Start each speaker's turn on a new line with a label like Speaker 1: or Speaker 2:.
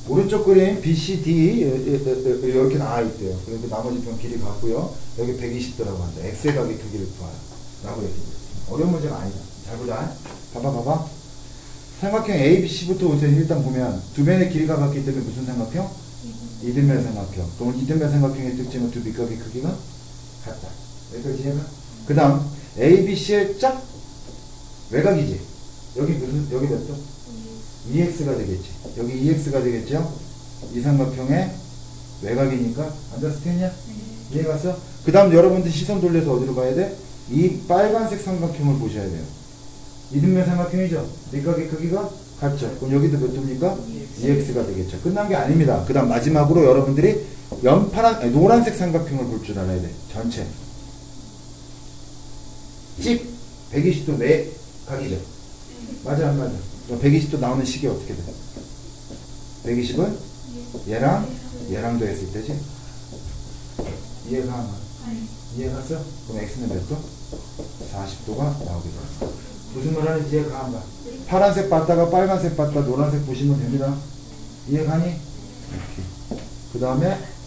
Speaker 1: 오른쪽 그림 BCD 이렇게 나와 있대요. 그리고 나머지 편 길이 같고요. 여기 120도라고 한다. X의 각의 크기를 구하라. 라고 얘기했어요. 어려운 문제가 아니다. 잘 보자. 봐봐. 삼각형 ABC부터 우선 일단 보면 두 변의 길이가 같기 때문에 무슨 삼각형? 이등변 삼각형. 그럼 이등변 삼각형의 특징은 두 밑각의 크기가 같다. 여기까지 이해가? 그 다음 ABC의 짝 외곽이지. 여기 몇 도? EX가 되겠지. 여기 EX가 되겠죠? 이 삼각형의 외곽이니까 안다스탠이야? 이해갔어? 그 다음 여러분들 시선 돌려서 어디로 가야 돼? 이 빨간색 삼각형을 보셔야 돼요. 이등변 삼각형이죠? 밑각의 크기가 같죠? 그럼 여기도 몇 도입니까? EX가 되겠죠. 끝난 게 아닙니다. 그 다음 마지막으로 여러분들이 노란색 삼각형을 볼 줄 알아야 돼. 전체. 찍 120도 외각이죠. 맞아 안 맞아? 120도 나오는 식이 어떻게 돼? 120은 얘랑도 했을 때지? 이해가 안 가? 이해갔어? 그럼 X는 몇 도? 40도가 나오게 돼. 무슨 말 하는지 이해가 안 가? 파란색 봤다가 빨간색 봤다 노란색 보시면 됩니다. 이해가니? 이렇게. 그 다음에